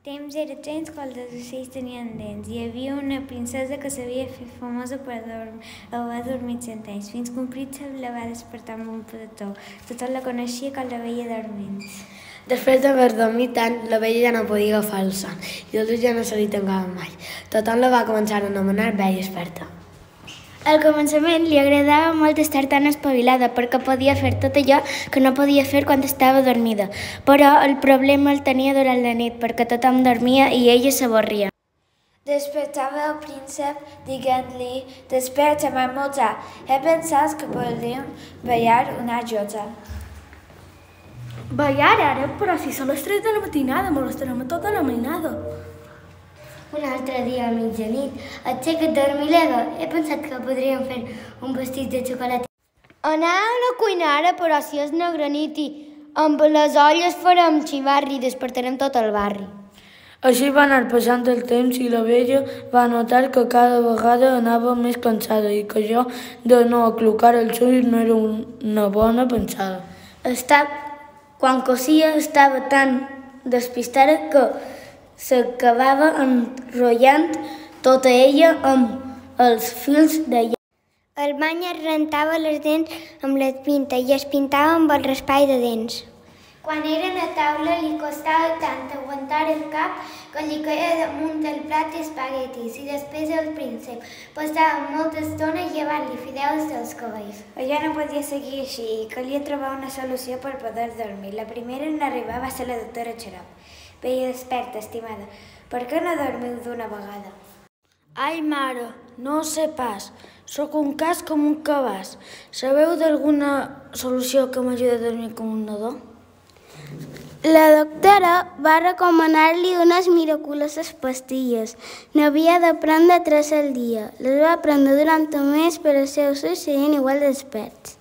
Temps era temps quan els ocells tenien dents. Hi havia una princesa que s'havia fet famosa per haver dormit 100 anys, fins que un príncep la va despertar amb un petó. Tothom la coneixia quan la veia dormint. Després d'haver dormit tant, la vella ja no podia agafar el son i els ulls ja no se li tancaven mai. Tothom la va començar a anomenar vella experta. Al començament li agradava molt estar tan espavilada perquè podia fer tot allò que no podia fer quan estava dormida. Però el problema el tenia durant la nit perquè tothom dormia i ella s'avorria. Despertava el príncep dient-li: «Desperta, marmota, he pensat que podríem ballar una jota». Ballar ara? Però si són les 3 de la matinada, molestarem a tota la mainada. Un altre dia a mitjanit, aixeca't dormilega. He pensat que podríem fer un vestit de xocolata. Anàvem a la cuina ara, però si és negra nit i amb les olles farem xivarri i despertarem tot el barri. Així va anar passant el temps i la vella va notar que cada vegada anava més cansada i que allò de no aclucar els ulls no era una bona pensada. Quan cosia estava tan despistada que s'acabava enrotllant tota ella amb els fils de llana. El bany es rentava les dents amb la pinta i es pintava amb el raspall de dents. Quan eren a taula li costava tant aguantar el cap que li caia damunt del plat espaguetis i després el príncep passava molta estona llevant-li fideus dels cabells. Ja no podia seguir així i calia trobar una solució per poder dormir. La primera en arribar va ser la doctora Xarop. Veia desperta, estimada. Per què no dormiu d'una vegada? Ai, mare, no ho sé pas. Sóc un cas com un cabàs. Sabeu d'alguna solució que m'ajudi a dormir com un nadó? La doctora va recomanar-li unes miraculoses pastilles. N'havia de prendre 3 al dia. Les va prendre durant un mes, però els seus ulls serien igual desperts.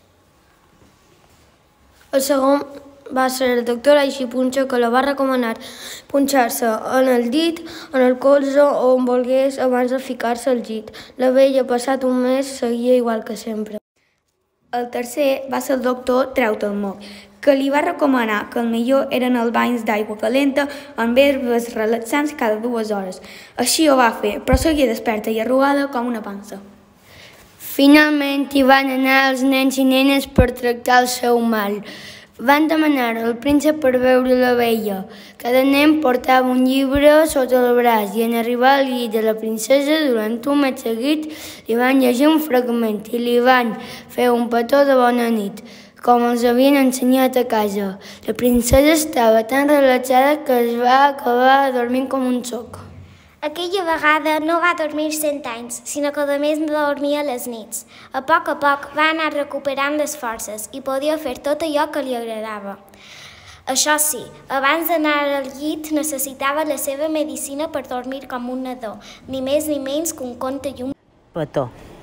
El segon va ser el doctor Aixipunxa, que la va recomanar punxar-se en el dit, en el colze o on volgués abans de ficar-se al llit. La vella, passat un mes, seguia igual que sempre. El tercer va ser el doctor Treutelmoc, que li va recomanar que el millor eren els banys d'aigua calenta amb herbes relaxants cada 2 hores. Així ho va fer, però seguia desperta i arrugada com una pansa. Finalment hi van anar els nens i nenes per tractar el seu mal. Van demanar al príncep per veure la vella. Cada nen portava un llibre sota el braç i en arribar al llit de la princesa durant un mes seguit li van llegir un fragment i li van fer un petó de bona nit, com els havien ensenyat a casa. La princesa estava tan relaxada que es va acabar dormint com un soc. Aquella vegada no va dormir 100 anys, sinó que a més dormia a les nits. A poc va anar recuperant les forces i podia fer tot allò que li agradava. Això sí, abans d'anar al llit necessitava la seva medicina per dormir com un nadó, ni més ni menys que un conte i un petó.